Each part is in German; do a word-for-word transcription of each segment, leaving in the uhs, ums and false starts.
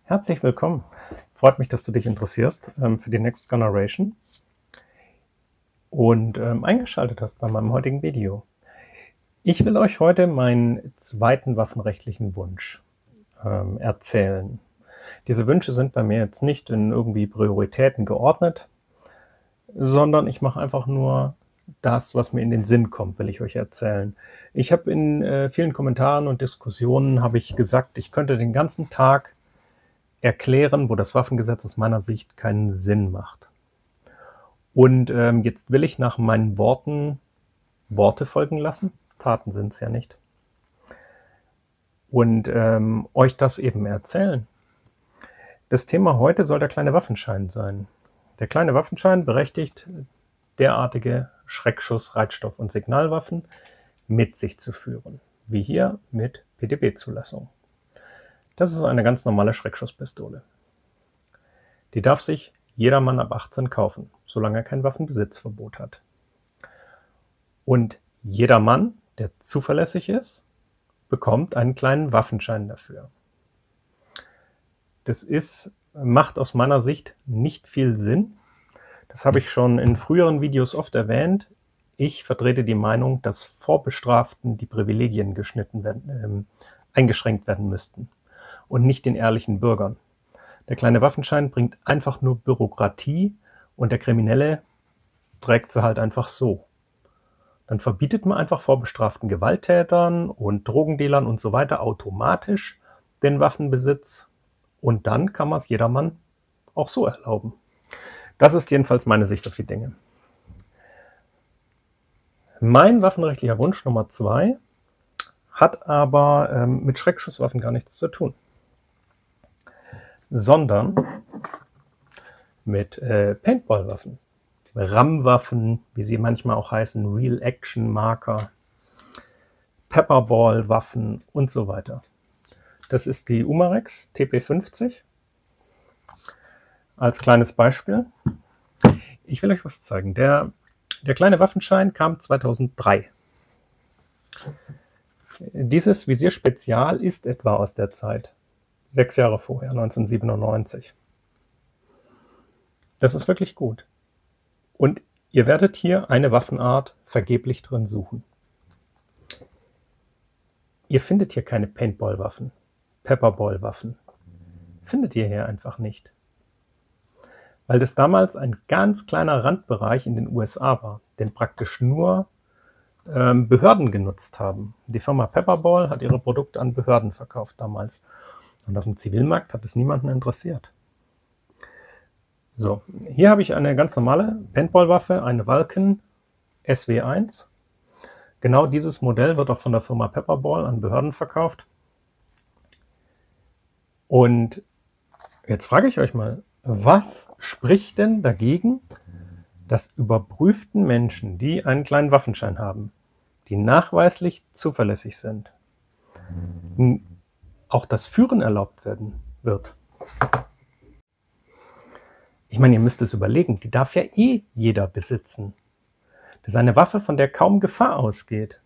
Herzlich willkommen. Freut mich, dass du dich interessierst ähm, für die Next Generation und ähm, eingeschaltet hast bei meinem heutigen Video. Ich will euch heute meinen zweiten waffenrechtlichen Wunsch ähm, erzählen. Diese Wünsche sind bei mir jetzt nicht in irgendwie Prioritäten geordnet, sondern ich mache einfach nur das, was mir in den Sinn kommt, will ich euch erzählen. Ich habe in äh, vielen Kommentaren und Diskussionen habe ich gesagt, ich könnte den ganzen Tag erklären, wo das Waffengesetz aus meiner Sicht keinen Sinn macht. Und ähm, jetzt will ich nach meinen Worten Worte folgen lassen. Taten sind es ja nicht. Und ähm, euch das eben erzählen. Das Thema heute soll der kleine Waffenschein sein. Der kleine Waffenschein berechtigt, derartige Schreckschuss-, Reizstoff- und Signalwaffen mit sich zu führen. Wie hier mit P D B-Zulassung. Das ist eine ganz normale Schreckschusspistole. Die darf sich jedermann ab achtzehn kaufen, solange er kein Waffenbesitzverbot hat. Und jeder Mann, der zuverlässig ist, bekommt einen kleinen Waffenschein dafür. Das ist, macht aus meiner Sicht nicht viel Sinn. Das habe ich schon in früheren Videos oft erwähnt. Ich vertrete die Meinung, dass Vorbestraften die Privilegien geschnitten werden, äh, eingeschränkt werden müssten. Und nicht den ehrlichen Bürgern. Der kleine Waffenschein bringt einfach nur Bürokratie und der Kriminelle trägt sie halt einfach so. Dann verbietet man einfach vorbestraften Gewalttätern und Drogendealern und so weiter automatisch den Waffenbesitz und dann kann man es jedermann auch so erlauben. Das ist jedenfalls meine Sicht auf die Dinge. Mein waffenrechtlicher Wunsch Nummer zwei hat aber ähm, mit Schreckschusswaffen gar nichts zu tun, sondern mit äh, Paintball-Waffen, Rammwaffen, wie sie manchmal auch heißen, Real-Action-Marker, Pepperball-Waffen und so weiter. Das ist die Umarex T P fünfzig. Als kleines Beispiel. Ich will euch was zeigen. Der, der kleine Waffenschein kam zweitausenddrei. Dieses Visier Spezial ist etwa aus der Zeit. Sechs Jahre vorher, neunzehnhundertsiebenundneunzig. Das ist wirklich gut. Und ihr werdet hier eine Waffenart vergeblich drin suchen. Ihr findet hier keine Paintball-Waffen, Pepperball-Waffen. Findet ihr hier einfach nicht. Weil das damals ein ganz kleiner Randbereich in den U S A war, den praktisch nur ähm, Behörden genutzt haben. Die Firma Pepperball hat ihre Produkte an Behörden verkauft damals. Und auf dem Zivilmarkt hat es niemanden interessiert. So, hier habe ich eine ganz normale Paintball-Waffe, eine Vulcan S W eins. Genau dieses Modell wird auch von der Firma Pepperball an Behörden verkauft. Und jetzt frage ich euch mal, was spricht denn dagegen, dass überprüften Menschen, die einen kleinen Waffenschein haben, die nachweislich zuverlässig sind, auch das Führen erlaubt werden wird? Ich meine, ihr müsst es überlegen, die darf ja eh jeder besitzen. Das ist eine Waffe, von der kaum Gefahr ausgeht.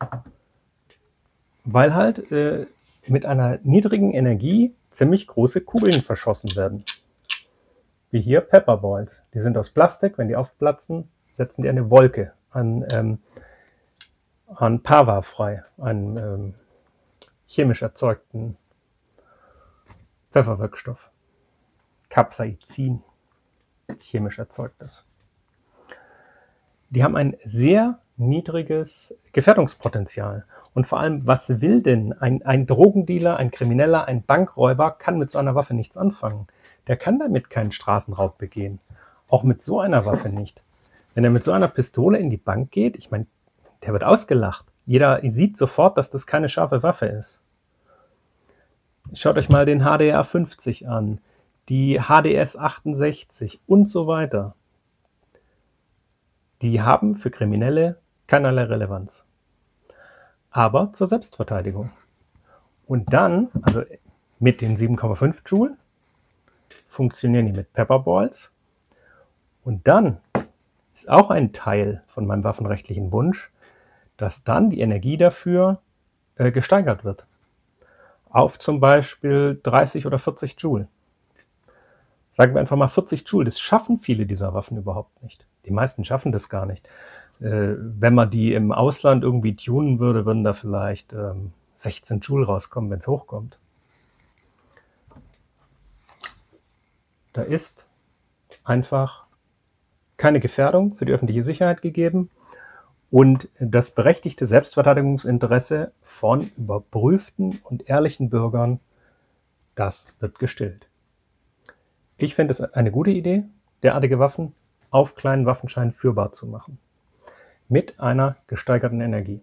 Weil halt äh, mit einer niedrigen Energie ziemlich große Kugeln verschossen werden. Wie hier Pepperballs. Die sind aus Plastik, wenn die aufplatzen, setzen die eine Wolke an, ähm, an Pava frei, einen ähm, chemisch erzeugten Pfefferwirkstoff. Capsaicin, chemisch erzeugtes. Die haben ein sehr niedriges Gefährdungspotenzial. Und vor allem, was will denn ein, ein Drogendealer, ein Krimineller, ein Bankräuber kann mit so einer Waffe nichts anfangen. Der kann damit keinen Straßenraub begehen. Auch mit so einer Waffe nicht. Wenn er mit so einer Pistole in die Bank geht, ich meine, der wird ausgelacht. Jeder sieht sofort, dass das keine scharfe Waffe ist. Schaut euch mal den H D R fünfzig an, die H D S achtundsechzig und so weiter. Die haben für Kriminelle keinerlei Relevanz. Aber zur Selbstverteidigung. Und dann, also mit den sieben Komma fünf Joule, funktionieren die mit Pepperballs. Und dann ist auch ein Teil von meinem waffenrechtlichen Wunsch, dass dann die Energie dafür äh, gesteigert wird. auf zum Beispiel dreißig oder vierzig Joule. Sagen wir einfach mal vierzig Joule, das schaffen viele dieser Waffen überhaupt nicht. Die meisten schaffen das gar nicht. Äh, wenn man die im Ausland irgendwie tunen würde, würden da vielleicht ähm, sechzehn Joule rauskommen, wenn es hochkommt. Da ist einfach keine Gefährdung für die öffentliche Sicherheit gegeben und das berechtigte Selbstverteidigungsinteresse von überprüften und ehrlichen Bürgern, das wird gestillt. Ich finde es eine gute Idee, derartige Waffen auf kleinen Waffenscheinen führbar zu machen. Mit einer gesteigerten Energie.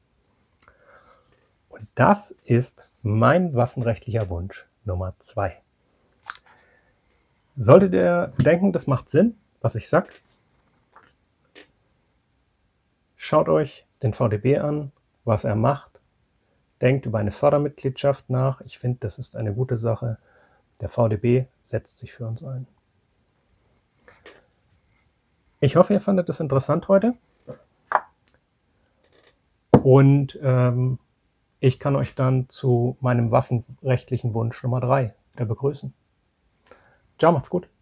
Und das ist mein waffenrechtlicher Wunsch Nummer zwei. Solltet ihr denken, das macht Sinn, was ich sage, schaut euch den V D B an, was er macht. Denkt über eine Fördermitgliedschaft nach. Ich finde, das ist eine gute Sache. Der V D B setzt sich für uns ein. Ich hoffe, ihr fandet es interessant heute. Und ähm, ich kann euch dann zu meinem waffenrechtlichen Wunsch Nummer drei begrüßen. Ciao, macht's gut.